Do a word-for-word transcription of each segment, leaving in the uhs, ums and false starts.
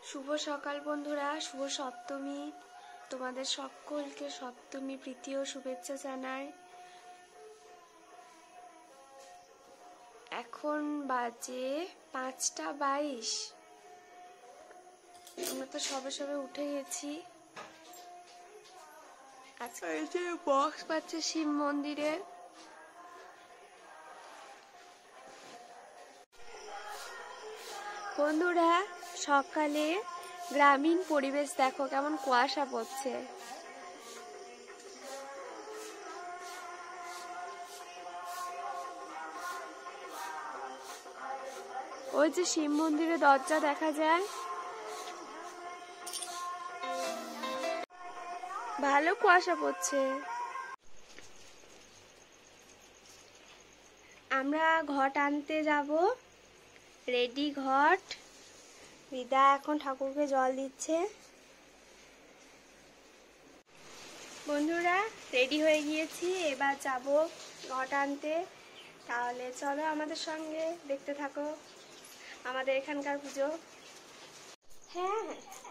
শুভ সকাল বন্ধুরা, শুভ সপ্তমী। তোমাদের সকলকে সপ্তমী প্রীতি ও শুভেচ্ছা জানাই। এখন বাজে পাঁচটা বাইশ। আমরা তো সবে সবে উঠে গেছি। আজকে বক্স পাচ্ছে শিব মন্দিরে। বন্ধুরা, সকালে গ্রামীণ পরিবেশ দেখো, কেমন কুয়াশা পড়ছে। ওই যে শিব মন্দিরের দরজা দেখা যায়, ভালো কুয়াশা পড়ছে। আমরা ঘট আনতে যাব, রেডি ঘট। বিদা এখন ঠাকুরকে জল দিচ্ছে। বন্ধুরা, রেডি হয়ে গিয়েছি, এবার যাব ঘট আনতে। তাহলে চলো আমাদের সঙ্গে, দেখতে থাকো আমাদের এখানকার পুজো। হ্যাঁ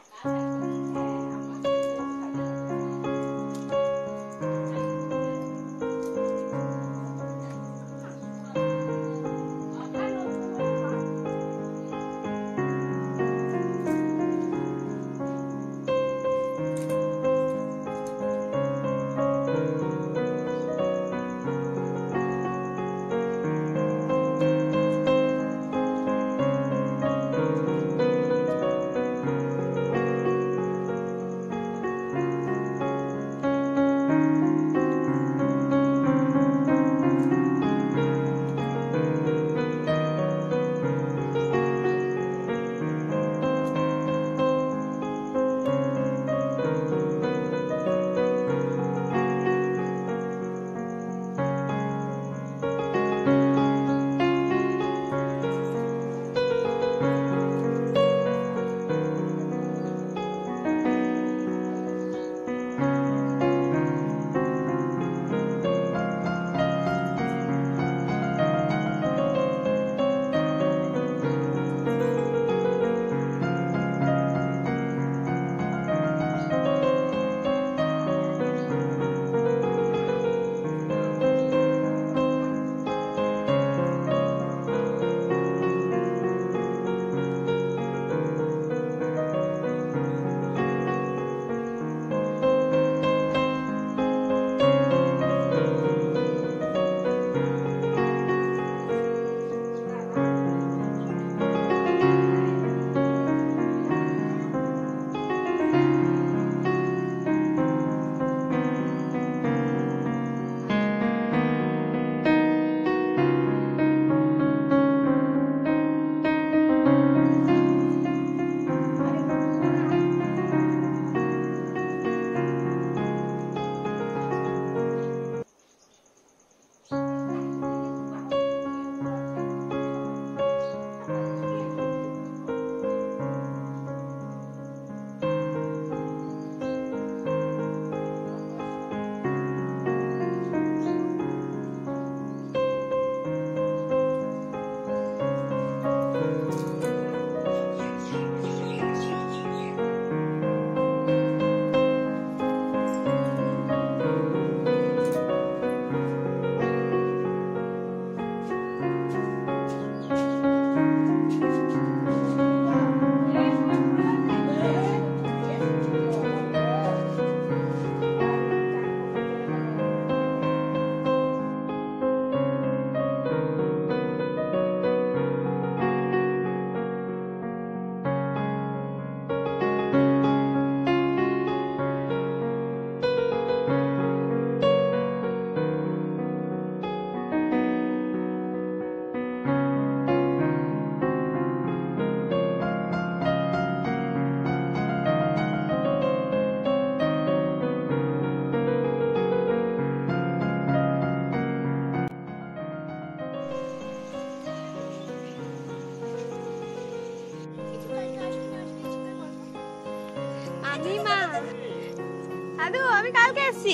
দাদু, আমি কালকে এসছি।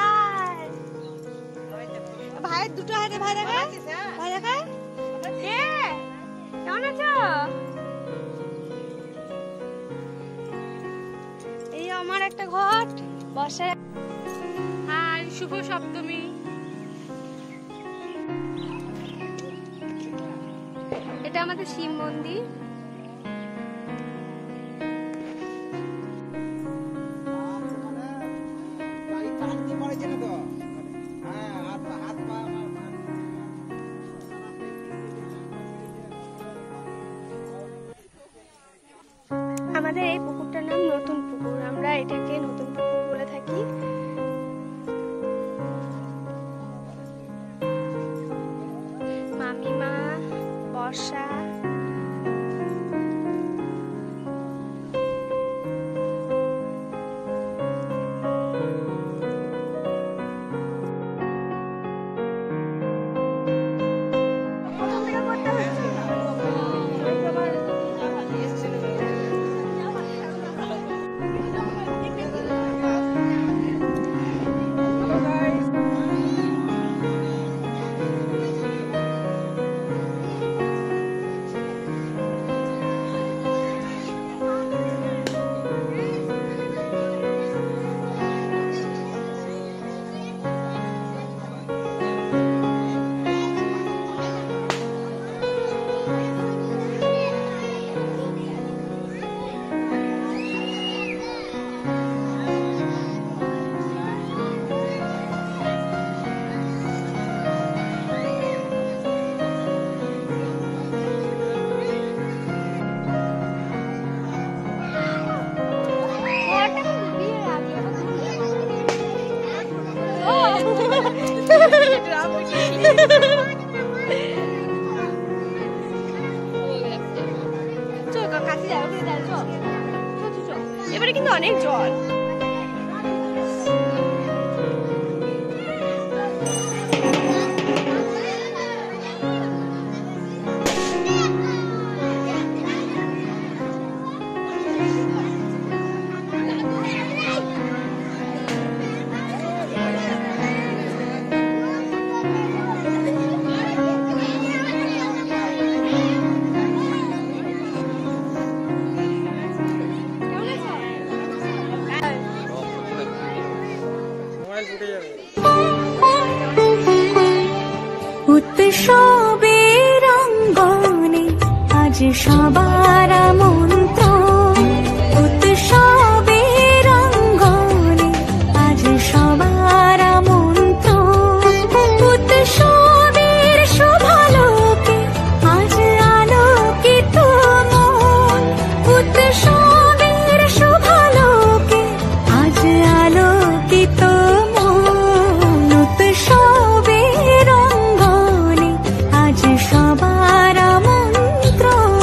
ভাইয়ের দুটো হাতে, ভাই দেখা, ভাই দেখা। কেমন আছো? আমার একটা ঘট বসার। হাই, শুভ সপ্তমী। এটা আমাদের শিব মন্দির। আমাদের এই পুকুরটার নাম নতুন পুকুর, আমরা এটাকে নতুন পুকুর বলে থাকি। মামিমা, বর্ষা, এবারে কিন্তু অনেক জল। উৎসবের অঙ্গনে আজ সবার মন্ত্র, উৎসবের অঙ্গনে আজ সবার মন্ত্র, উৎসবের শোভালোকে আজ আলোকিত মন, উৎসবের শোভালোকে আজ আলোকিত মন, উৎসবের অঙ্গনে আজ সবার মন্ত্র।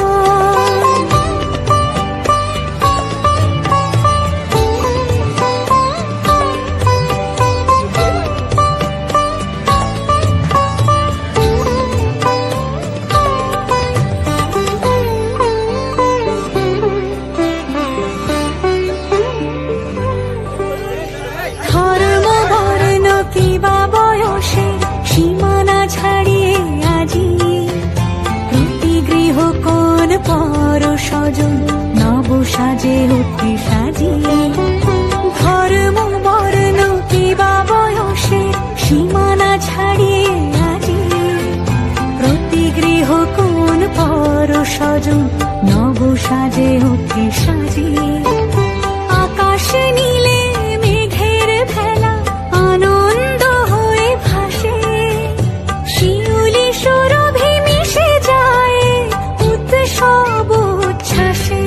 ধর্ম বর্ণ কিবা বয়সে সীমানা ছাড়িয়ে আজি প্রতি গৃহ কোন পর স্বজন নব সাজে উঠে সাজিয়ে, ধর্ম বর্ণ কিবা বয়সে সীমানা ছাড়িয়ে আজি প্রতি গৃহ কোন পর স্বজন নব সাজে উঠে সাজিয়ে, আকাশ নীলে মেঘের ভেলা আনন্দ হয়ে ভাসে, শিউলি সুরভি মিশে যায় উৎসব উচ্ছ্বাসে,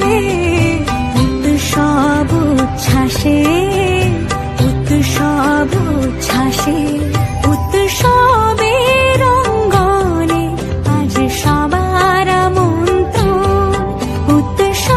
উৎসব উচ্ছ্বাসে, উৎসব উচ্ছ্বাসে, উৎসবের অঙ্গনে আজ সবার মন্ত্র, উৎসব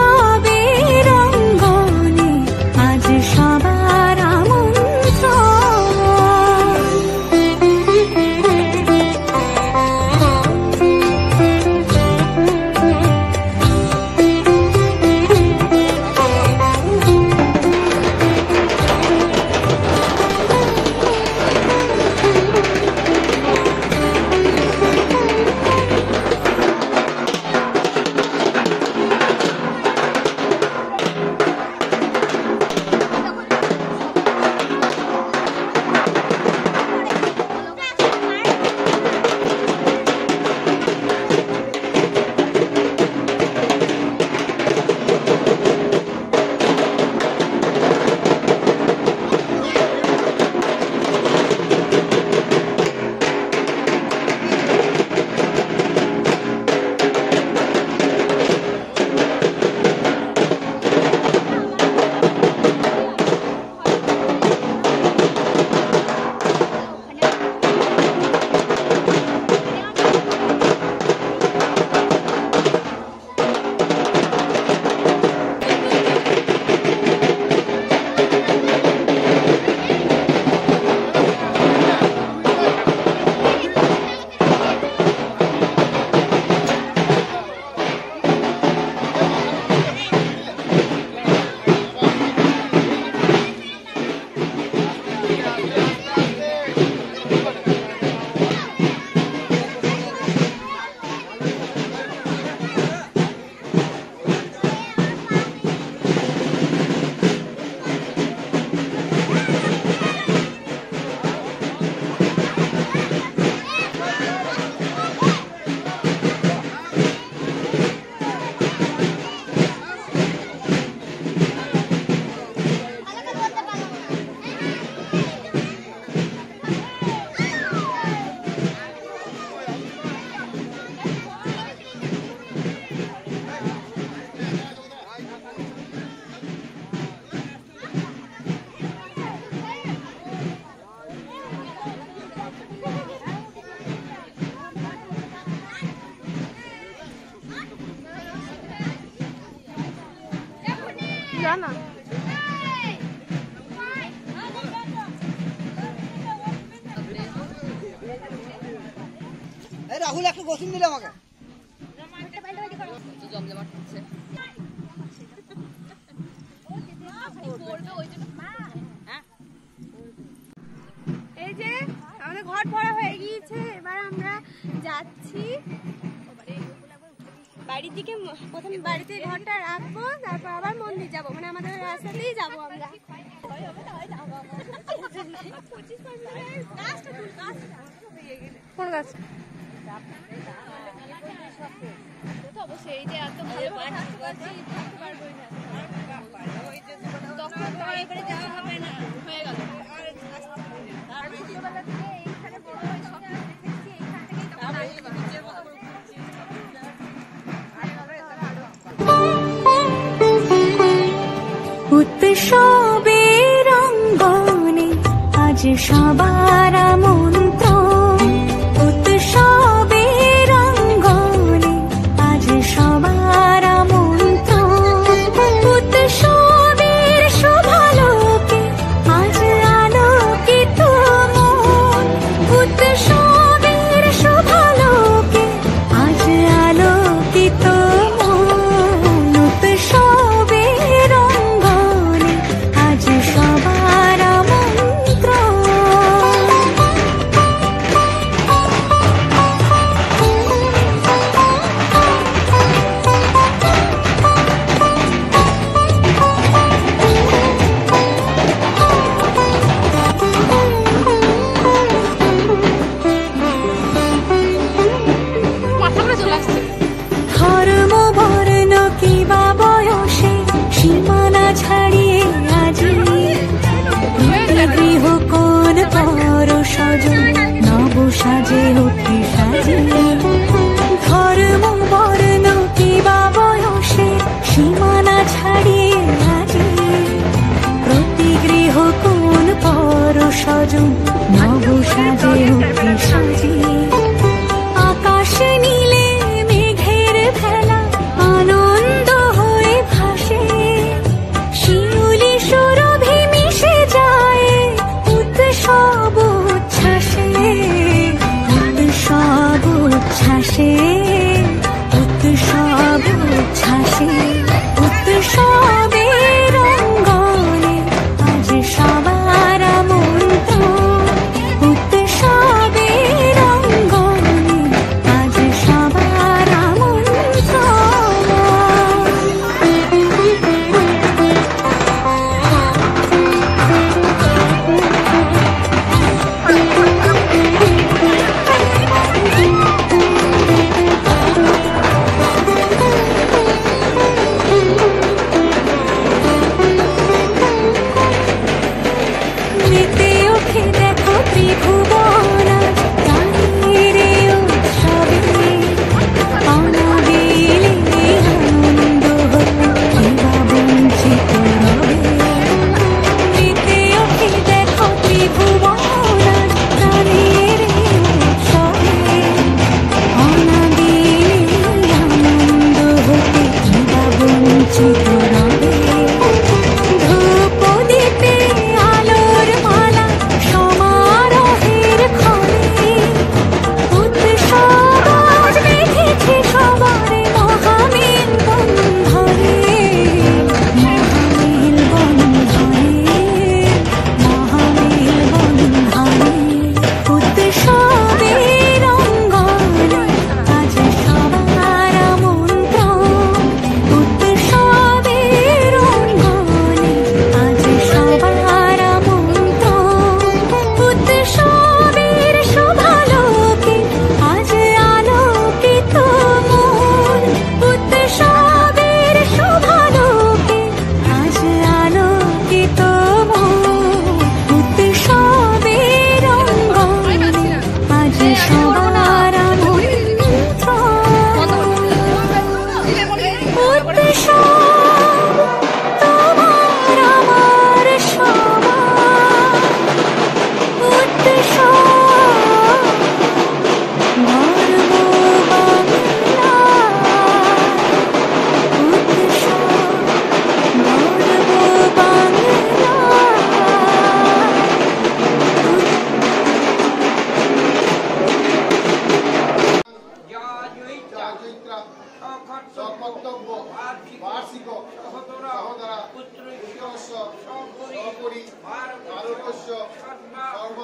জানা রাহুল একটা গোসিন দিলে আমাকে এই যে আমাদের ঘর ভরা হয়ে গিয়েছে, এবার আমরা যাচ্ছি বাড়ির দিকে। প্রথমে বাড়িতে ঘরটা রাখবো, তারপর আবার মন্দির যাবো, মানে আমাদের রাস্তাতেই যাবো আমরা। কোন গাছ? সেই যে এত ভালো তখন এবারে যাওয়া হবে না, হয়ে গেল। উৎসবের অঙ্গনে আজ সবার আমন্ত্রণ, উৎসবের অঙ্গনে আজ সবার আমন্ত্রণ, উৎসবের শুভালোকে আজ আলোকিত মন, উৎসবের শুভালোকে আজ আলোকিত মন, উৎসবের অঙ্গনে আজ সবার আমন্ত্রণ। মাথা করে চলে আসছে। ধর্ম বর্ণ কিবা বয়সে সীমানা ছাড়িয়ে আজি গৃহ কোন পর সজন নব সাজে ওঠে সাজিয়ে। ধর্ম বর্ণ কিবা বয়সে সীমানা ছাড়িয়ে আজি প্রতি গৃহ কোন পর সজন নব সাজে ওঠে সাজিয়ে। আকাশ নীলে মেঘের ভেলা আনন্দ হয়ে ভাসে, শিউলি সুরভি মিশে যায় উৎসব উচ্ছ্বাসে, উৎসব উচ্ছ্বাসে, উৎসব উচ্ছ্বাসে, উৎসবের অঙ্গনে আজ সবার আমন্ত্রণ, উৎসব সর্বস্ব সর্ব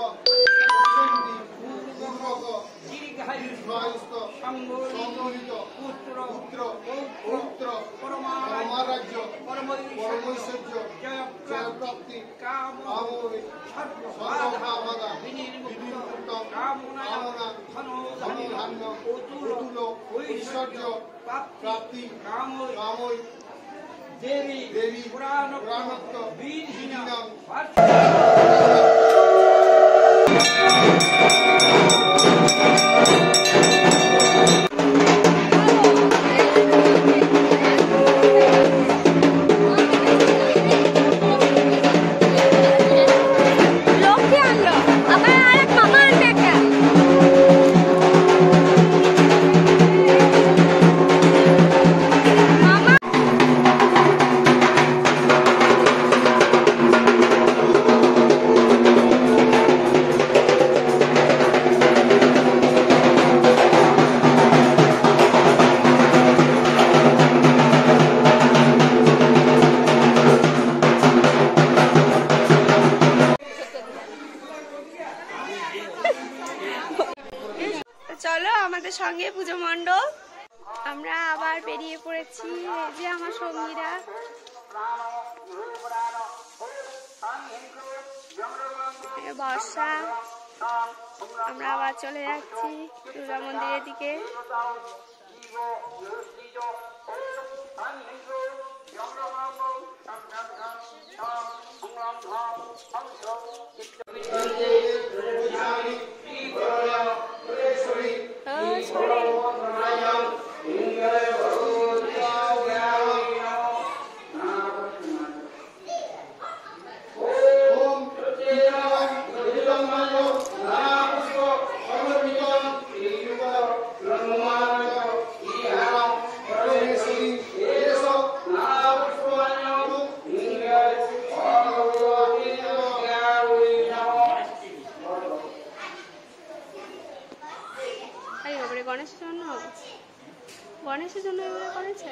দীর্ঘায়ুস্ত সম্মিলিত পুত্র পুত্র পরমারাজ্য পরমৈশ্বর্য জয়প্রাপ্তি কামনে সর্বভাবাদা বিনির্মুক্ত কামনা ধনধান্য অতুল ঐশ্বর্য প্রাপ্তি কামই দেবী দেবী পুরাণত্ব বীরহীনা চলো আমাদের সঙ্গে পুজো মণ্ডপ। আমরা আবার বেরিয়ে পড়েছি। এই যে আমার সঙ্গীরা। বর্ষা, আমরা আবার চলে যাচ্ছি দুর্গা মন্দিরের দিকে। গণেশের জন্য গণেশের জন্য এগুলো করেছে।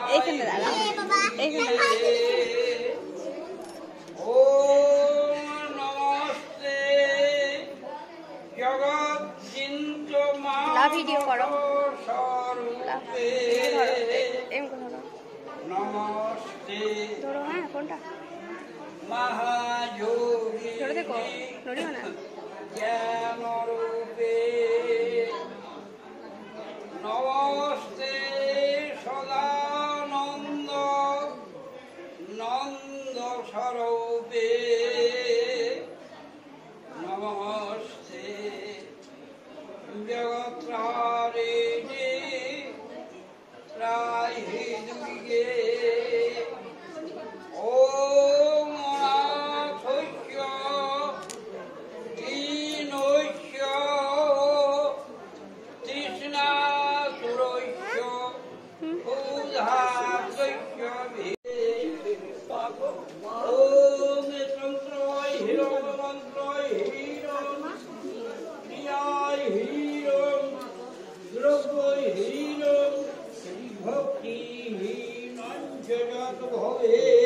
এইখানে দাঁড়াও, এইখানে লাভ ভিডিও করো, লাভ ধরো, এম ধরো, ধরো, হ্যাঁ কোনটা ধরে দেখো, নড়িও না। নমস্তে সদানন্দ নন্দ স্বরূপে নমস্তে জগত্রারিণী ত্রাহি দুর্গে ওম অনাথস্য দীনস্য তৃষ্ণাতুরস্য ক্ষুধার্তস্য ওম তন্ত্রয় হিরণমন্ত্রয় হিরণ ক্রিয়ায় হিরণ দ্রব্যয় হিরণ ভক্তিহীনঞ্চ যত ভবে